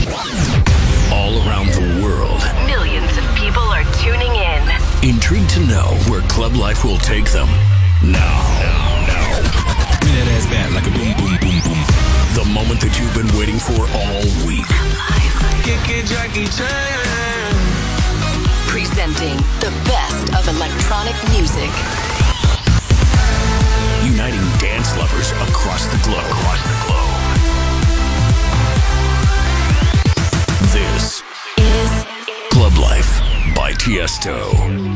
All around the world, millions of people are tuning in. Intrigued to know where Club Life will take them. Now. Bring that ass back like a boom, boom, boom, boom. The moment that you've been waiting for all week. Jackie Chan. Presenting the best of electronic music. Uniting dance lovers across the globe. This is Club Life by Tiesto.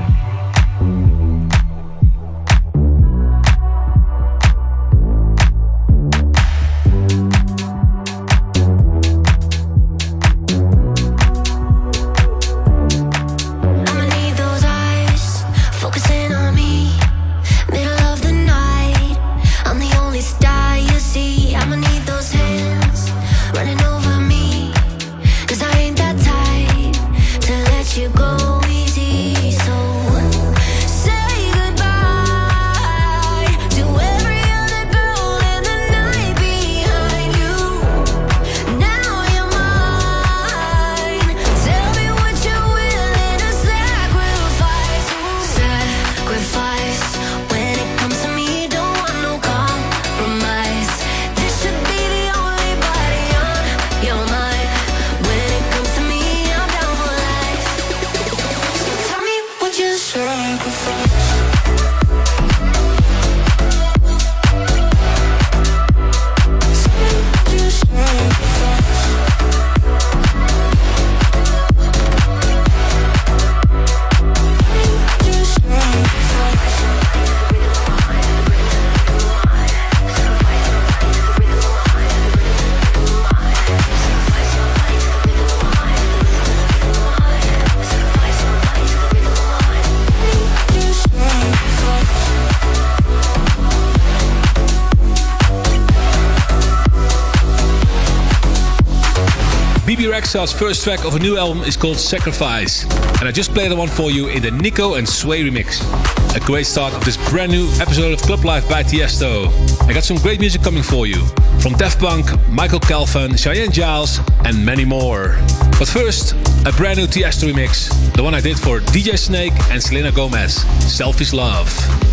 Bebe Rexha's first track of a new album is called Sacrifice, and I just played the one for you in the Nico and Sway remix. A great start of this brand new episode of Club Life by Tiesto. I got some great music coming for you, from Daft Punk, Michael Calfan, Cheyenne Giles and many more. But first, a brand new Tiesto remix, the one I did for DJ Snake and Selena Gomez, Selfish Love.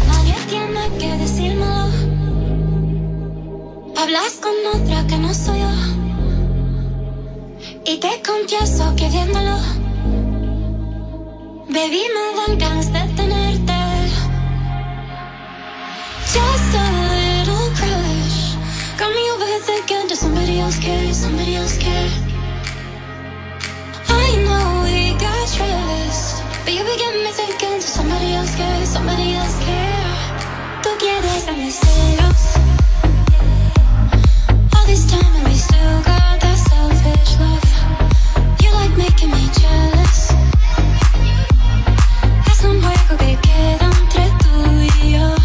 Hablas con otra que no soy yo, y te confieso que viéndolo, baby, me dan ganas de tenerte. Just a little crush got me over thinking, does somebody else care? Somebody else care? I know we got trust, but you begin me thinking, does somebody else care? Somebody else care? Tú quieres darme celos. All this time and we still got that selfish love. You like making me jealous. Es un juego que queda entre tú y yo.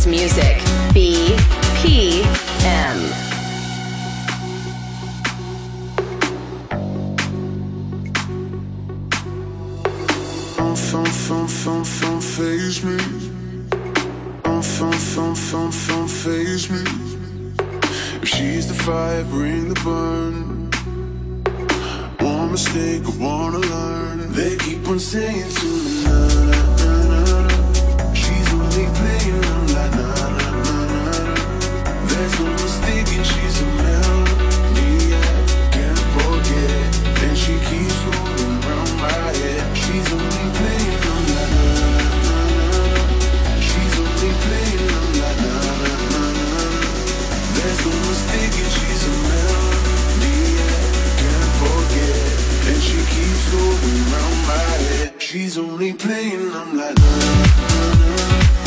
dance music. BPM. Don't faze me. Don't faze me. If she's the fire, bring the burn. One mistake, I wanna learn. They keep on saying to me, na na na na na. She's only playing them like na na na na na. There's no mistaking, she's a melody I can't forget. And she keeps rolling around my head. She's only playing them like na na na na na. She's only playing them like na na na na na. There's no mistaking, she's a melody I can't forget. And she keeps going round my head. She's only playing them like na na na na.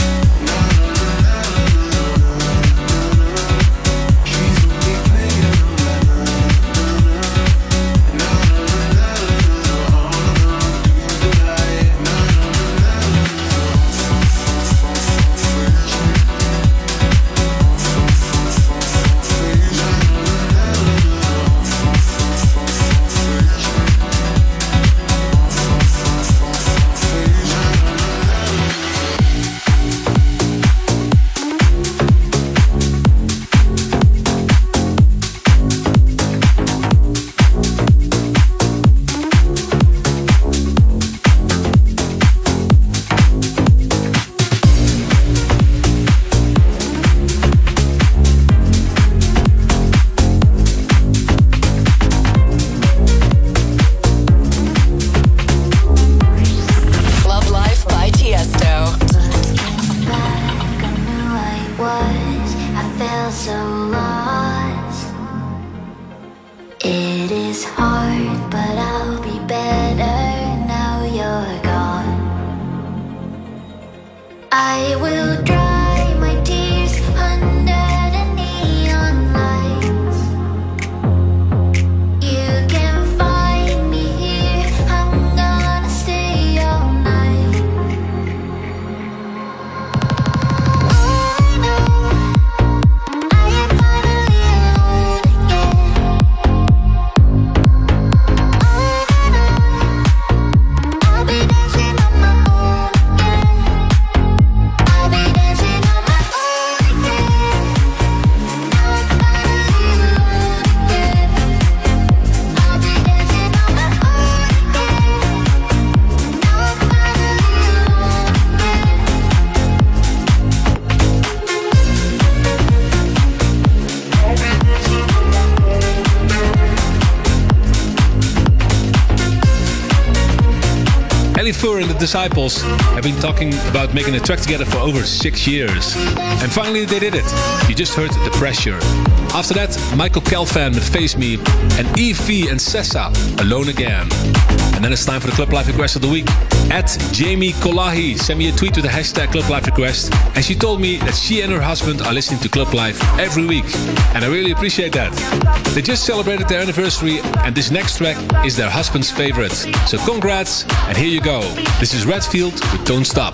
Fur and the Disciples have been talking about making a track together for over 6 years. And finally they did it. You just heard The Pressure. After that, Michael Calfan with Face Me and Evie and Sessa, Alone Again. And then it's time for the Club Life Request of the Week. At Jamie Kolahi sent me a tweet with the hashtag Club Life Request, and she told me that she and her husband are listening to Club Life every week. And I really appreciate that. They just celebrated their anniversary, and this next track is their husband's favorite. So congrats, and here you go. This is Redfield with Don't Stop.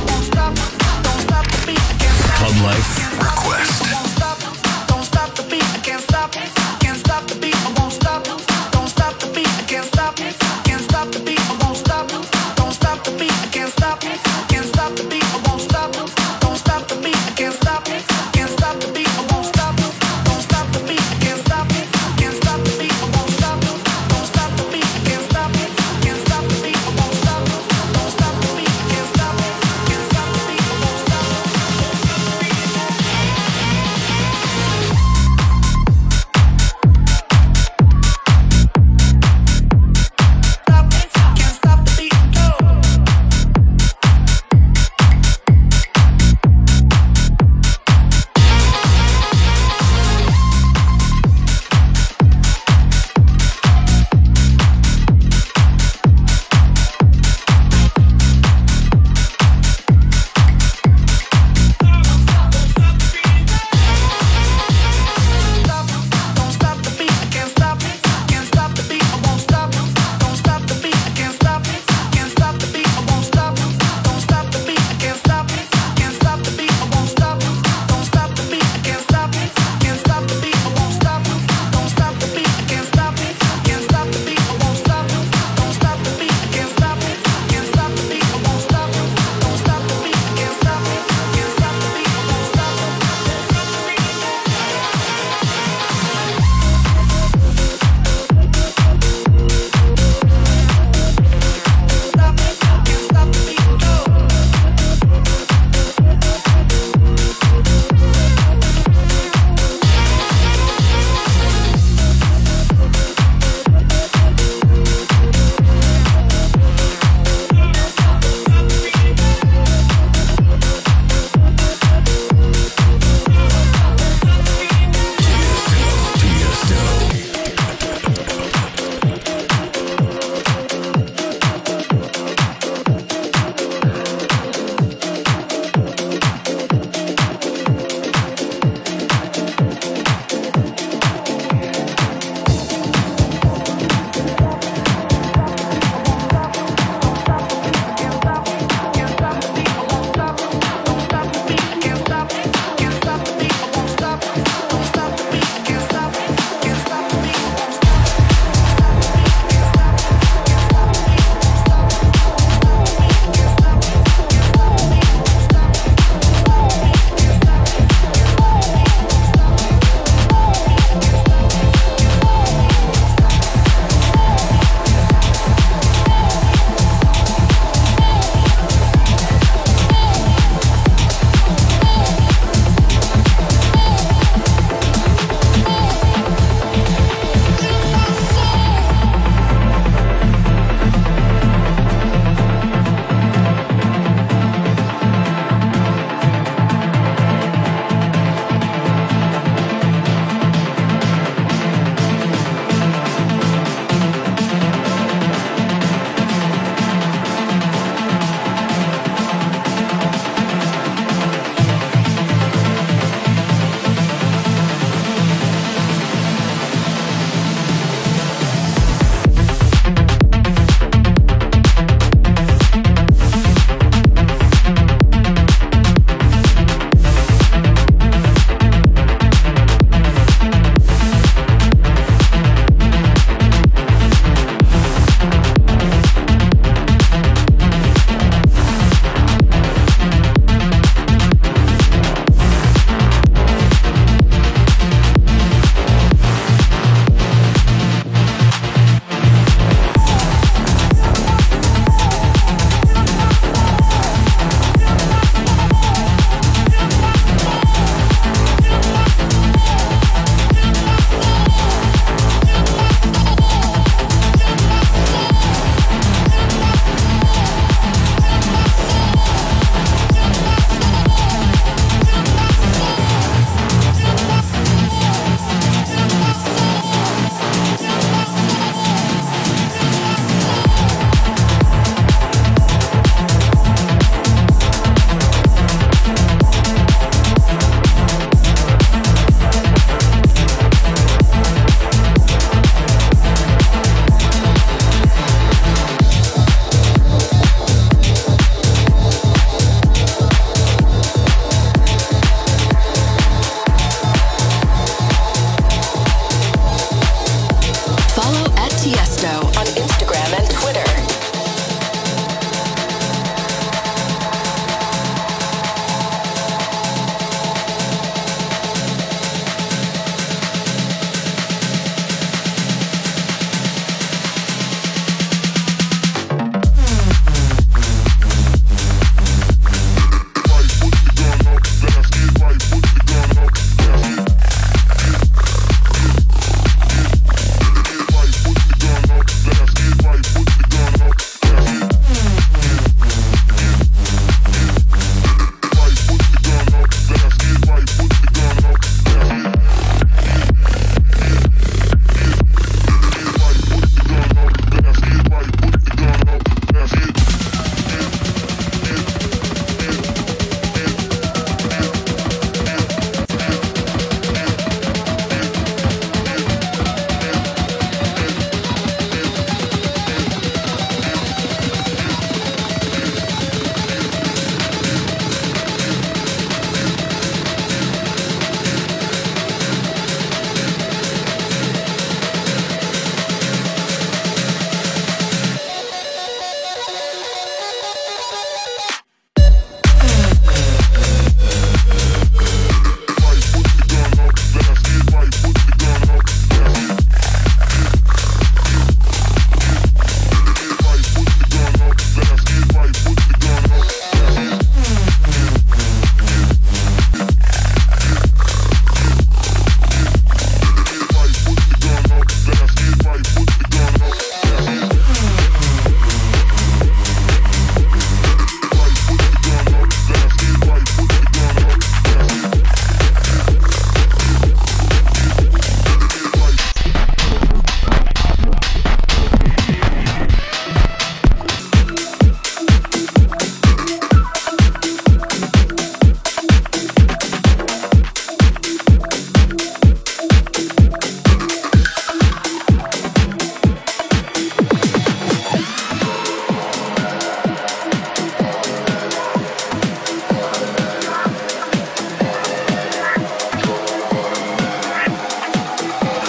Club Life Request. Don't stop the beat, I can't stop. Can't stop the beat, I won't stop. Don't stop the beat, I can't stop. Can't stop the beat, I won't stop. Don't stop the beat, I can't stop. Can't stop the beat, I won't stop. Don't stop the beat, I can't stop. Can't stop the beat, I won't stop. Don't stop the beat, I can't stop. Can't stop the beat, I won't stop. Don't stop the beat, I can't stop. Can't stop the beat, I won't stop. Don't stop the beat, I can't stop. Can't stop the beat, I won't stop.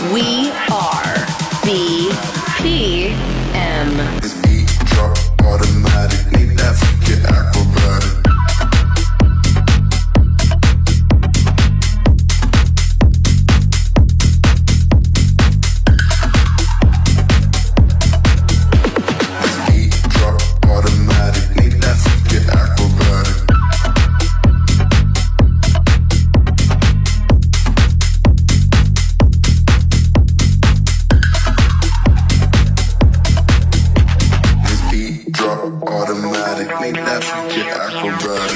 We are BPM. This beat drop automatic, need that freaking acrobatic. This beat drop automatic, need that freaking acrobatic. Automatic, make that freaking acrobatic.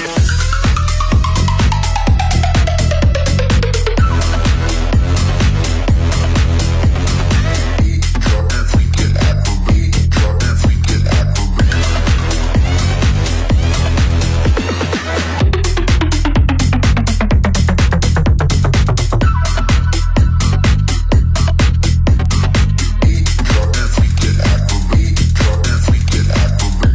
Drop that freaking acrobat, drop that freaking acrobat. Drop that freaking acrobat, drop that freaking acrobat.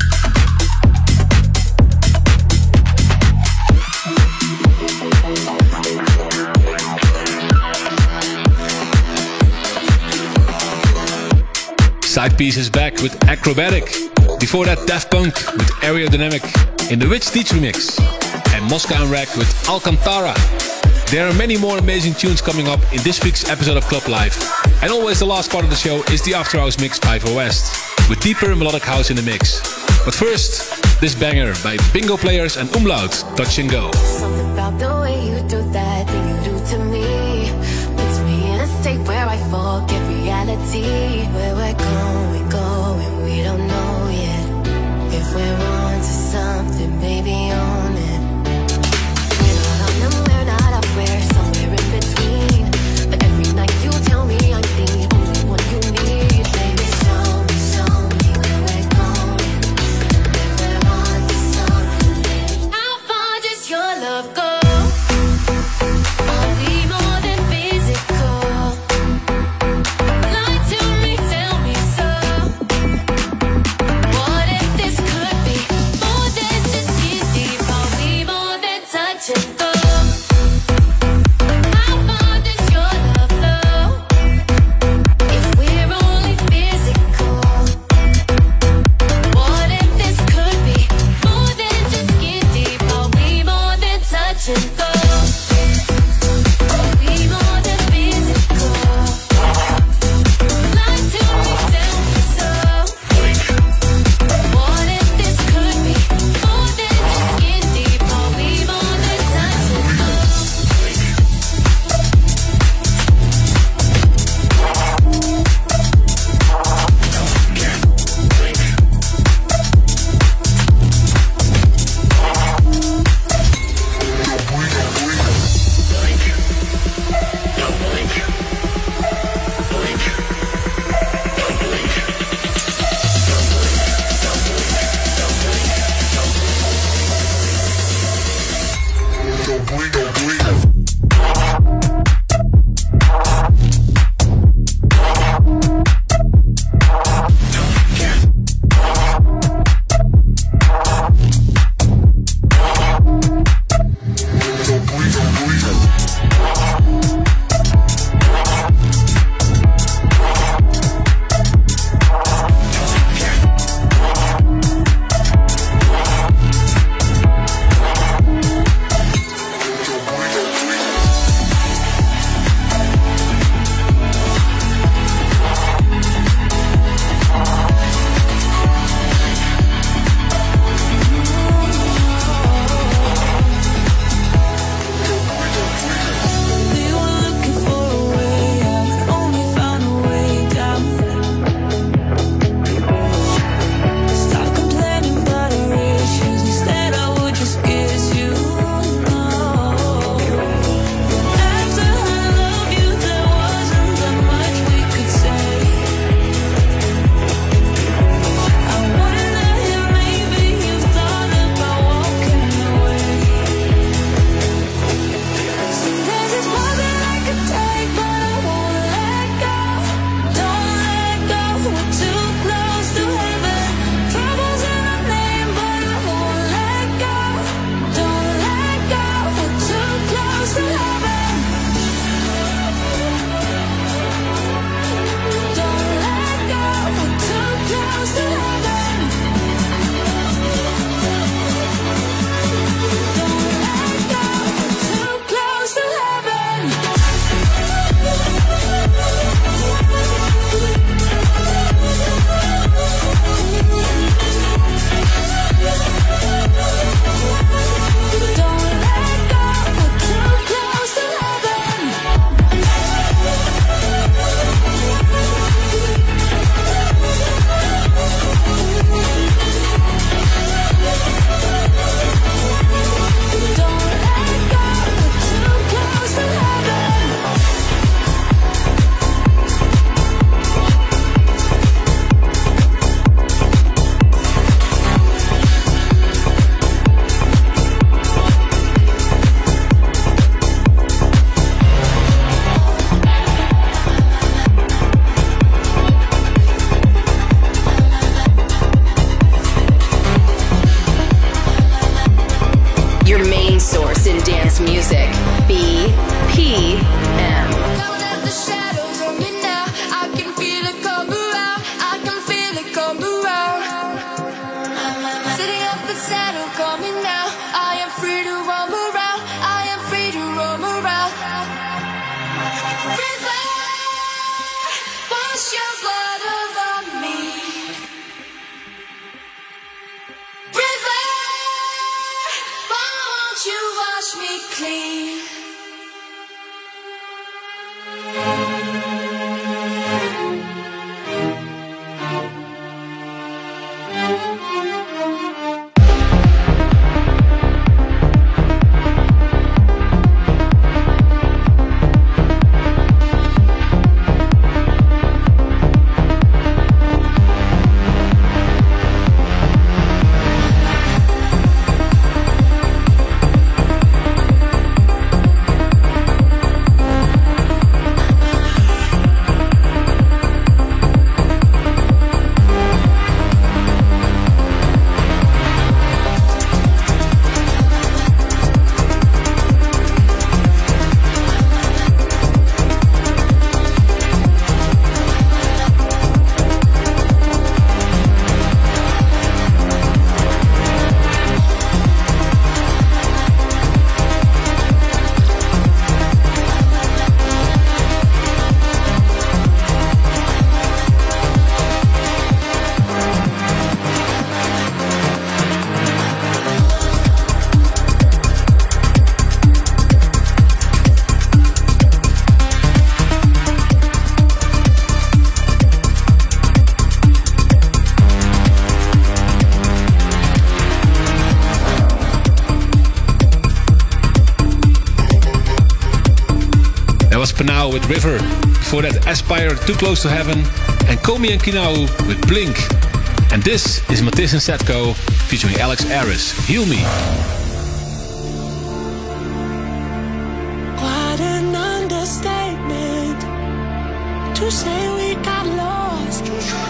Side Piece is back with Acrobatic. Before that, Daft Punk with Aerodynamic in the Rich Teach remix. And Moscow and Rack with Alcantara. There are many more amazing tunes coming up in this week's episode of Club Life. And always the last part of the show is the After Hours mix by For West, with deeper melodic house in the mix. But first, this banger by Bingo Players and Umlaut, Touch and Go. Something about the way you do that thing you do to me puts me in a state where I forget reality. Where we're going, we don't know yet. If we're on to something, baby, own it. We're not on them, we're not up, we're somewhere in between. But every night you tell me I'm the only one you need. Baby, show me where we're going. If we're on to something, how far does your love go? Are we more than physical? Lie to me, tell me so. What if this could be more than just easy? Kinau with River. Before that, Aspire, Too Close to Heaven. And Komi and Kinau with Blink. And this is Matisse and Setko featuring Alex Aris. Heal Me. What an understatement to say we got lost.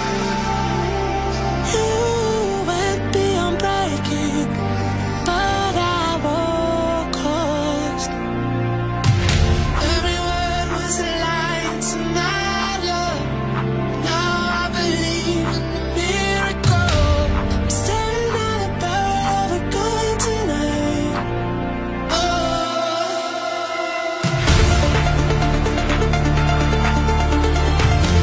You went beyond breaking, but I won't cost. Every word was a lie tonight, love. Now I believe in the miracle. I'm staring at a bird, we're going tonight. Oh.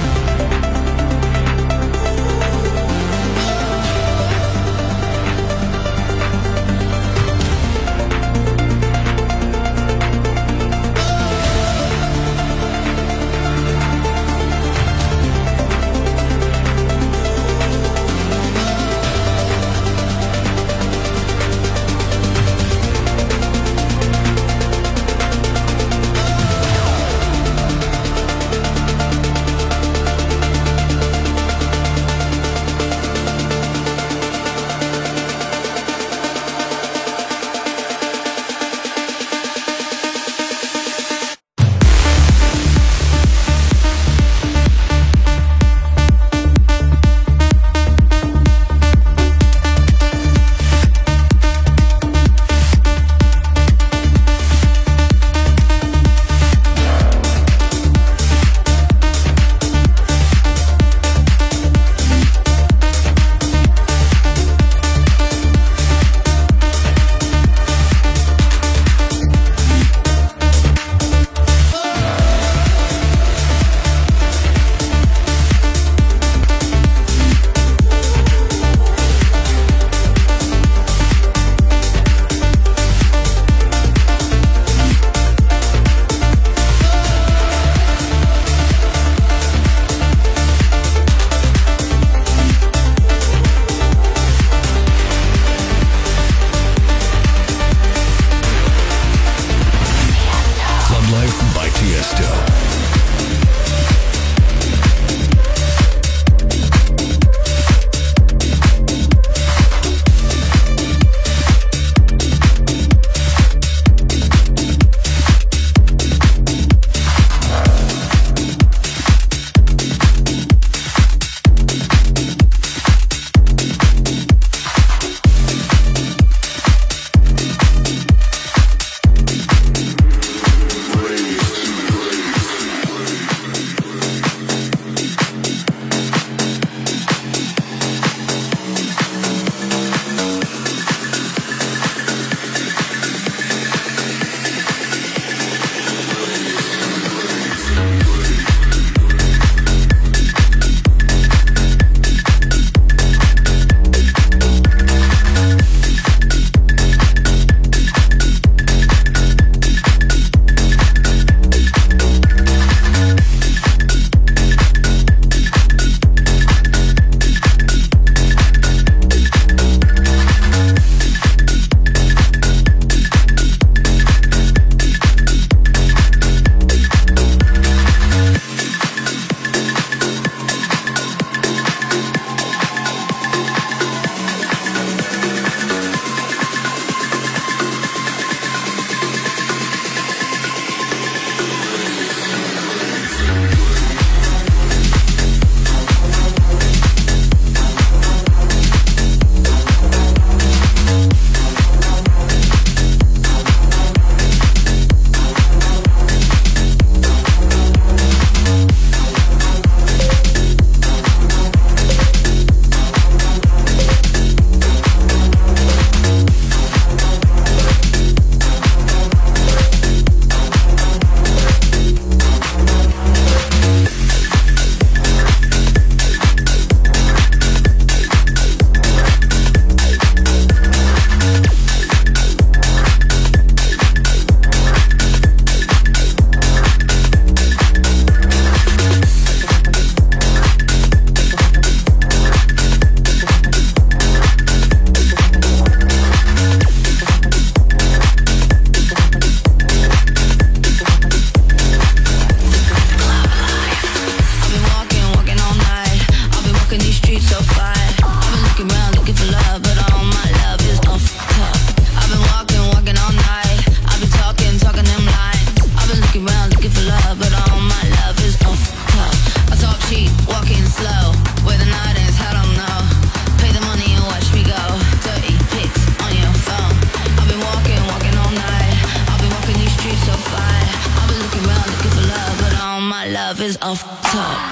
off top.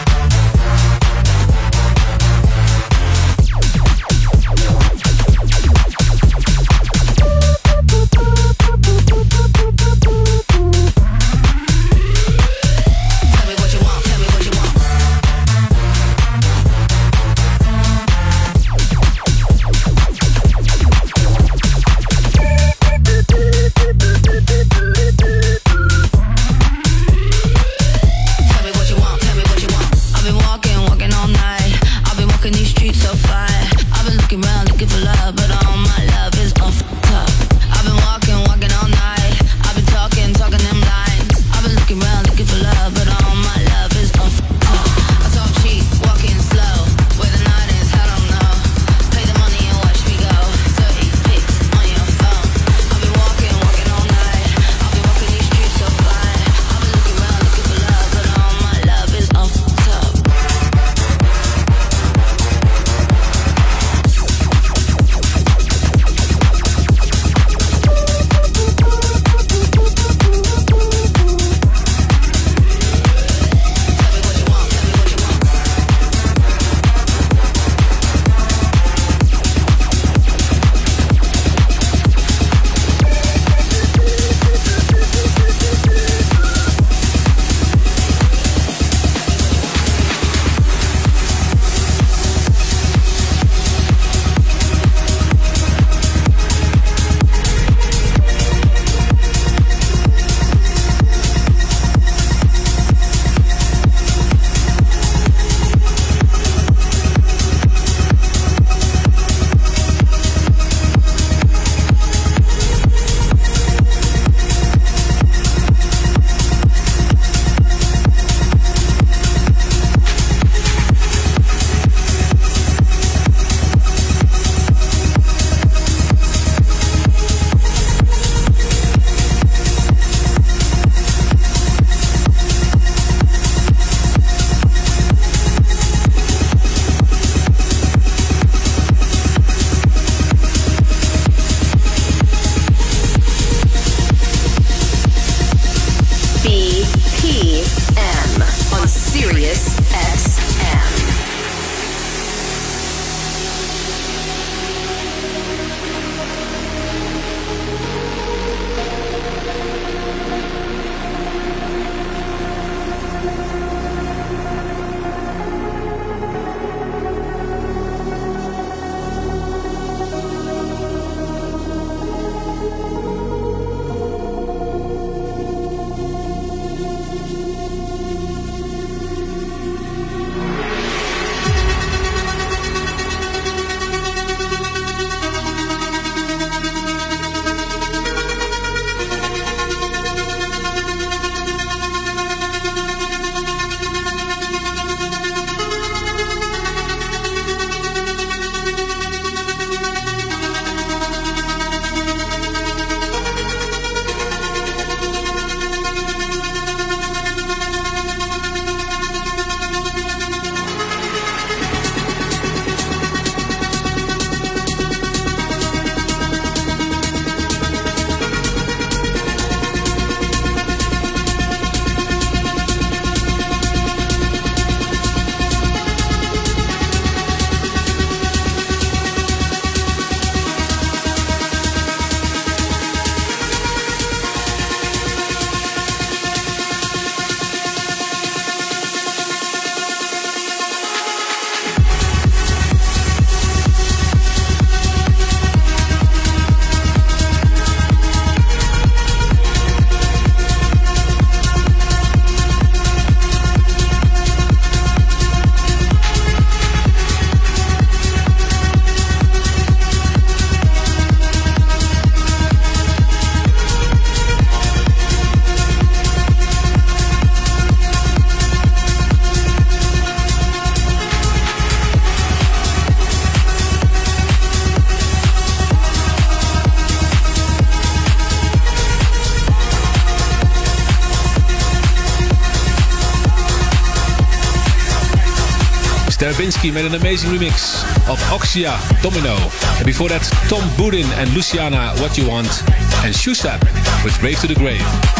Stravinsky made an amazing remix of Oxia, Domino. And before that, Tom Budin and Luciana, What You Want, and Shusap with Brave to the Grave.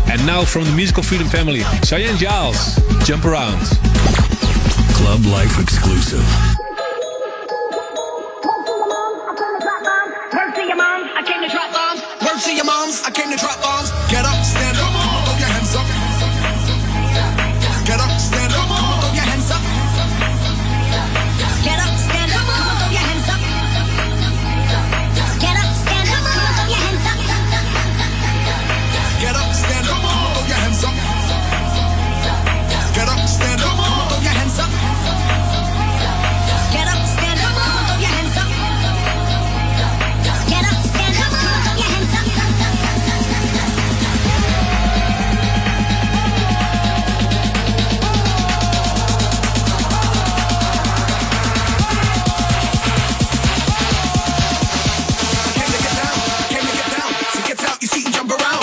And now from the Musical Freedom family, Cheyenne Giles, Jump Around. Club Life exclusive. Word to your moms, I came to drop bombs. Word to your moms, I came to drop bombs. Get up, stand up, throw your hands up. Get up, stand up, throw your hands up. Get up, stand up, throw your hands up. Get up, stand up, throw your hands up. Get up, stand up, throw your hands up. Get up, stand up, throw your hands up. Get up, stand up, throw your hands up. Get up, stand up, throw your hands up. Came to get down, so get out your seat and jump around.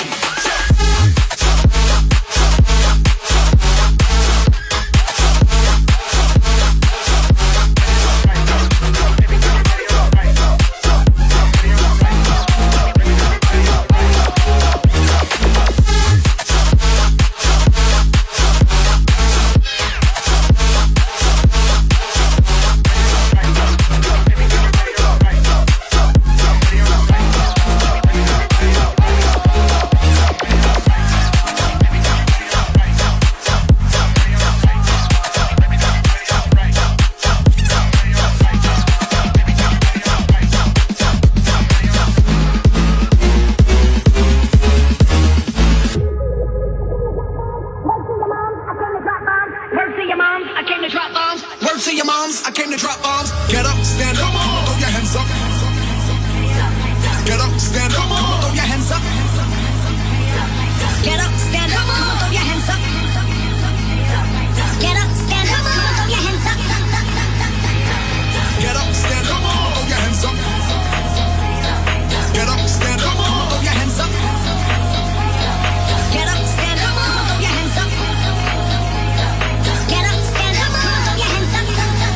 Word to your moms, I came to drop bombs. Word to your moms, I came to drop bombs. Get up, stand up, throw your hands up. Get up, stand up, throw your hands up. Get up, stand up, throw your hands up. Get up, stand up, throw your hands up. Get up, stand up, throw your hands up. Get up, stand up, throw your hands up. Get up, stand up, throw your hands up. Get up, stand up, throw your hands up.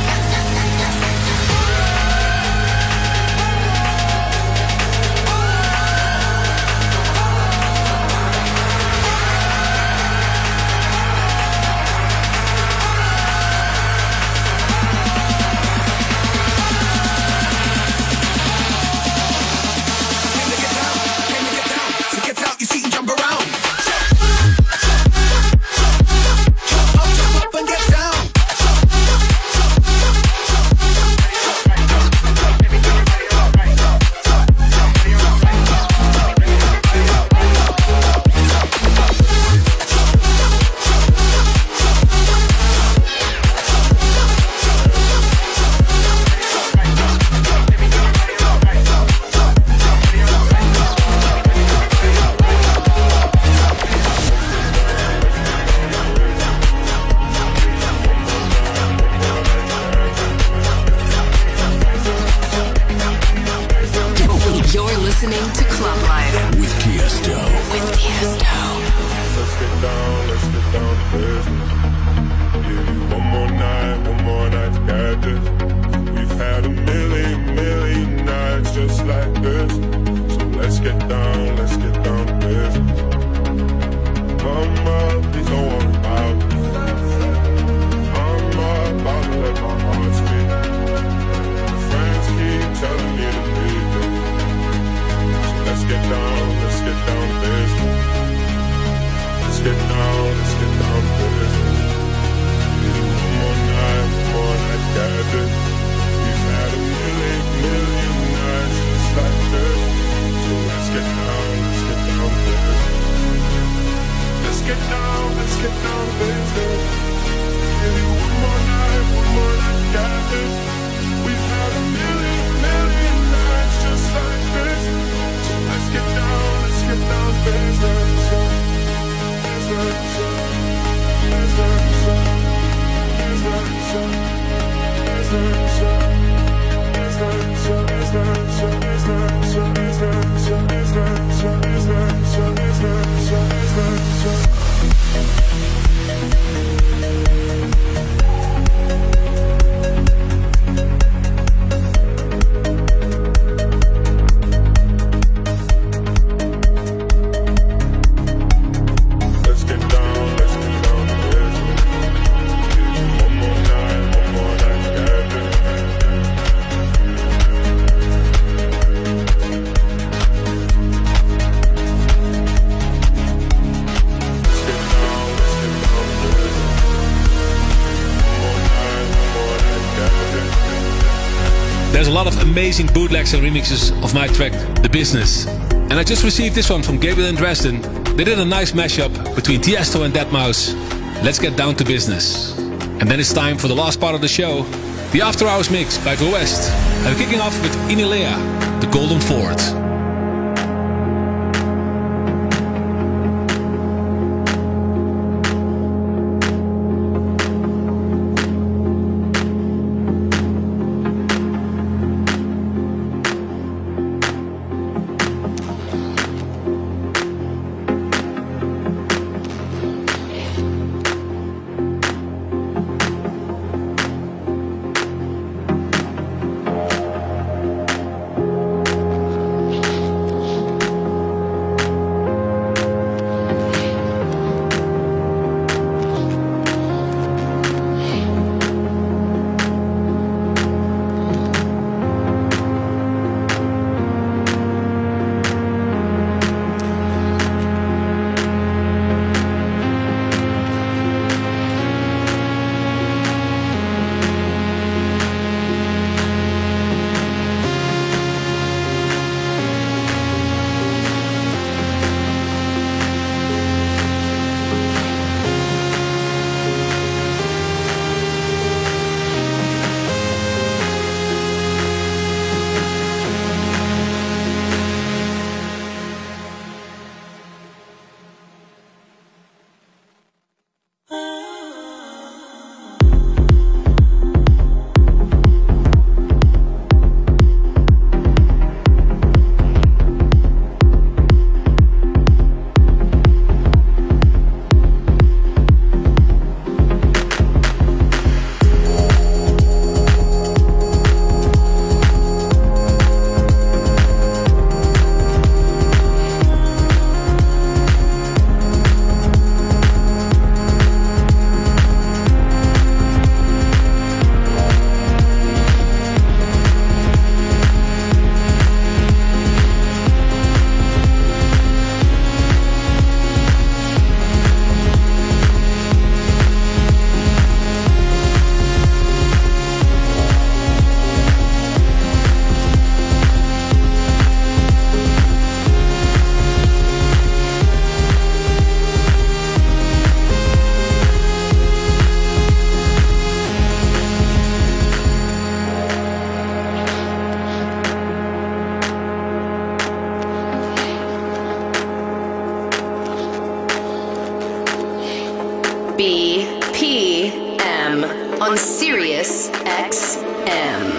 Came to get down, so get out your seat and jump around. Jump up and get down. You're listening to Club Life With Tiesto. with Tiesto. Let's get down to business. Give you one more night to get this. We've had a million nights just like this. So let's get down to business. Mama, please don't worry about this. I'm about to let my heart speak. Friends keep telling me to be this. So let's get down to business. Let's get down There's a lot of amazing bootlegs and remixes of my track, The Business. And I just received this one from Gabriel and Dresden. They did a nice mashup between Tiesto and Deadmau5. Let's get down to business. And then it's time for the last part of the show, the After Hours mix by Go West. And we're kicking off with Inilea, The Golden Fort. BPM on Sirius XM.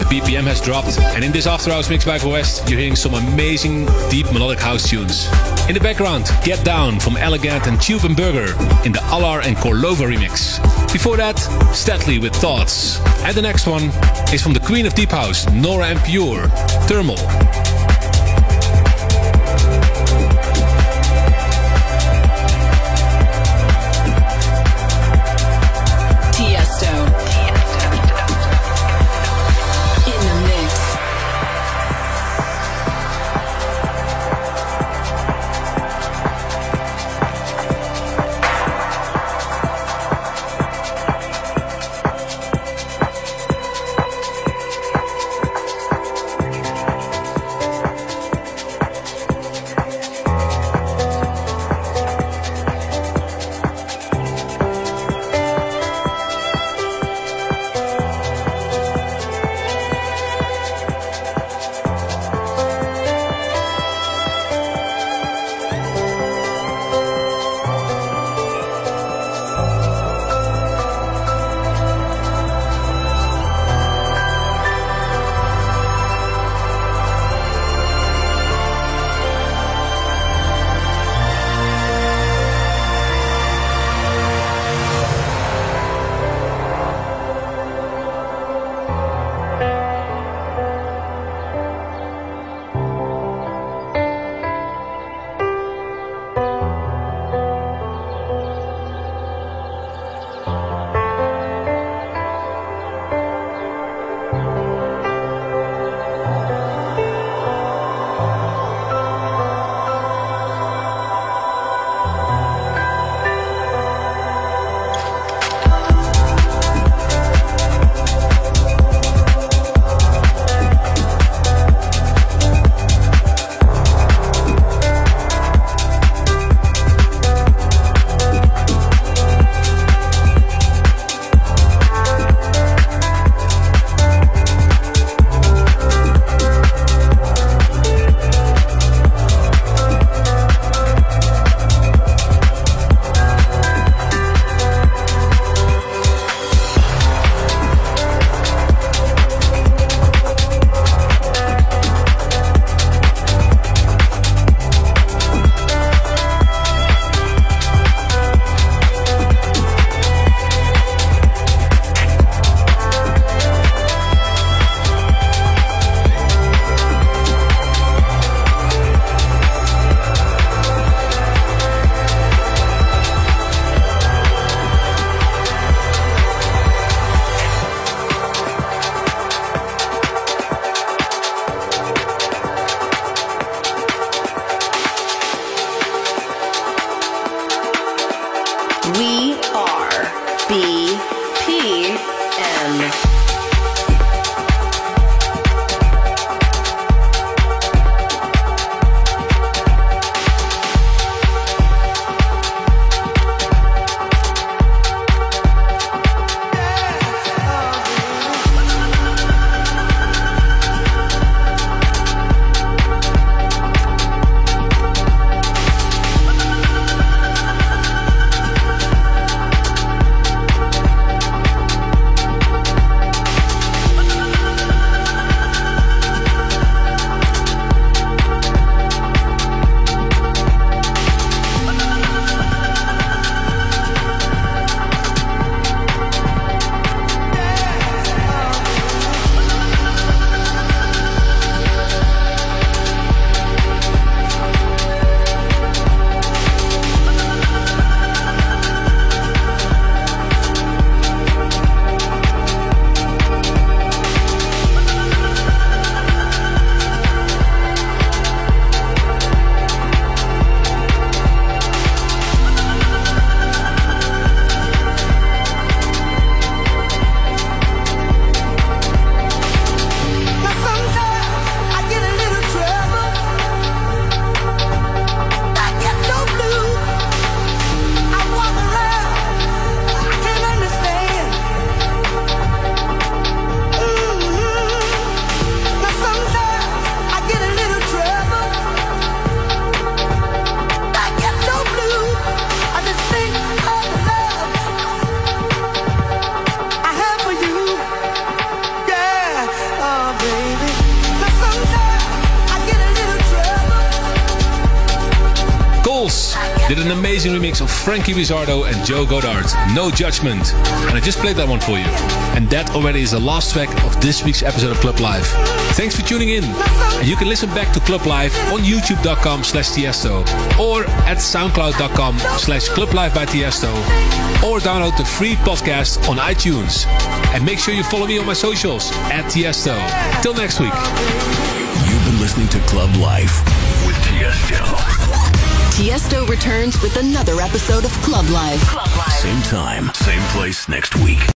BPM has dropped, and in this After Hours mix by Go West, you're hearing some amazing deep melodic house tunes. In the background, Get Down from Elegant and Tube and Burger in the Alar and Korlova remix. Before that, Statly with Thoughts. And the next one is from the Queen of Deep House, Nora En Pure, Thermal. did an amazing remix of Frankie Rizzardo and Joe Goddard, No Judgment. And I just played that one for you. And that already is the last track of this week's episode of Club Live. Thanks for tuning in. And you can listen back to Club Live on youtube.com/Tiesto or at soundcloud.com/Club Live by Tiesto, or download the free podcast on iTunes. And make sure you follow me on my socials at Tiesto. Till next week. You've been listening to Club Life with Tiesto. Tiesto returns with another episode of Club Live. Same time, same place next week.